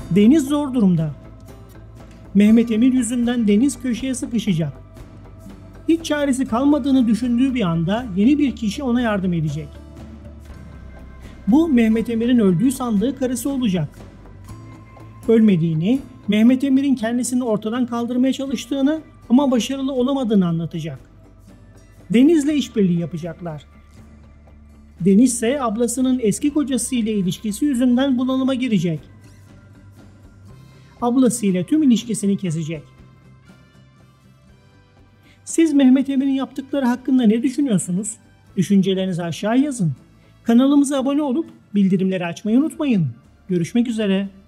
Deniz zor durumda. Mehmet Emir yüzünden Deniz köşeye sıkışacak. Hiç çaresi kalmadığını düşündüğü bir anda yeni bir kişi ona yardım edecek. Bu Mehmet Emir'in öldüğü sandığı karısı olacak. Ölmediğini, Mehmet Emir'in kendisini ortadan kaldırmaya çalıştığını ama başarılı olamadığını anlatacak. Deniz'le işbirliği yapacaklar. Deniz ise ablasının eski kocasıyla ilişkisi yüzünden bunalıma girecek. Ablasıyla tüm ilişkisini kesecek. Siz Mehmet Emir'in yaptıkları hakkında ne düşünüyorsunuz? Düşüncelerinizi aşağı yazın. Kanalımıza abone olup bildirimleri açmayı unutmayın. Görüşmek üzere.